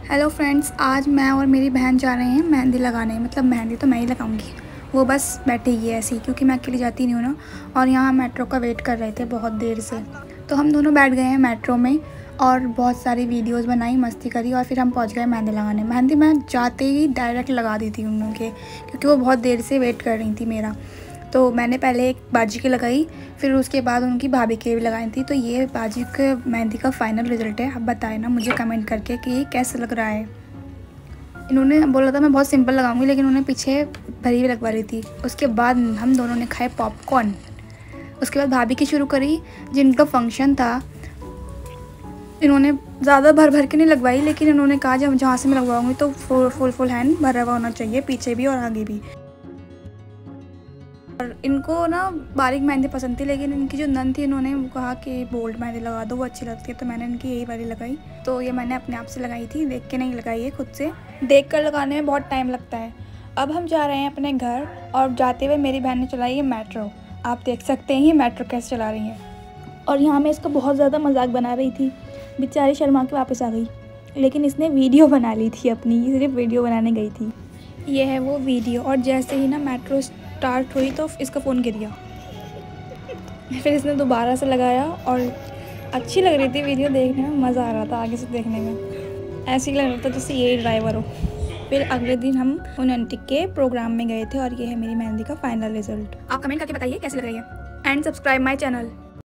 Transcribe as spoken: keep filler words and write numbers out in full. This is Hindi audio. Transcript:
हेलो फ्रेंड्स, आज मैं और मेरी बहन जा रहे हैं मेहंदी लगाने। मतलब मेहंदी तो मैं ही लगाऊंगी, वो बस बैठेगी ऐसे ही, क्योंकि मैं अकेली जाती नहीं हूँ ना। और यहाँ मेट्रो का वेट कर रहे थे बहुत देर से, तो हम दोनों बैठ गए हैं मेट्रो में और बहुत सारी वीडियोस बनाई, मस्ती करी और फिर हम पहुँच गए मेहंदी लगाने। मेहंदी मैं जाते ही डायरेक्ट लगा दी थी उन लोगों के, क्योंकि वो बहुत देर से वेट कर रही थी मेरा। तो मैंने पहले एक बाजी की लगाई, फिर उसके बाद उनकी भाभी की भी लगाई थी। तो ये बाजी के मेहंदी का फाइनल रिज़ल्ट है। आप बताएं ना मुझे कमेंट करके कि ये कैसा लग रहा है। इन्होंने बोला था मैं बहुत सिंपल लगाऊंगी, लेकिन उन्हें पीछे भरी भी लगवा रही थी। उसके बाद हम दोनों ने खाए पॉपकॉर्न। उसके बाद भाभी की शुरू करी, जिनका फंक्शन था। इन्होंने ज़्यादा भर भर के नहीं लगवाई, लेकिन इन्होंने कहा जब जहाँ से मैं लगवाऊँगी तो फुल फुल फुल हैंड भरा हुआ होना चाहिए, पीछे भी और आगे भी। और इनको ना बारीक मेहंदी पसंद थी, लेकिन इनकी जो नन थी, इन्होंने कहा कि बोल्ड मेहंदी लगा दो, वो अच्छी लगती है। तो मैंने इनकी यही वाली लगाई। तो ये मैंने अपने आप से लगाई थी, देख के नहीं लगाई है, खुद से। देख कर लगाने में बहुत टाइम लगता है। अब हम जा रहे हैं अपने घर, और जाते हुए मेरी बहन ने चलाई है मेट्रो। आप देख सकते हैं ये मेट्रो कैसे चला रही है। और यहाँ मैं इसका बहुत ज़्यादा मजाक बना रही थी, बेचारी शर्मा के वापस आ गई। लेकिन इसने वीडियो बना ली थी अपनी, सिर्फ वीडियो बनाने गई थी। ये है वो वीडियो। और जैसे ही ना मेट्रो स्टार्ट हुई तो इसका फ़ोन गिर गया। फिर इसने दोबारा से लगाया और अच्छी लग रही थी वीडियो, देखने में मज़ा आ रहा था। आगे से देखने में ऐसे ही लग रहा था जैसे यही ड्राइवर हो। फिर अगले दिन हम उन आंटी के प्रोग्राम में गए थे, और ये है मेरी मेहंदी का फाइनल रिजल्ट। आप कमेंट करके बताइए कैसी लग रही है, एंड सब्सक्राइब माई चैनल।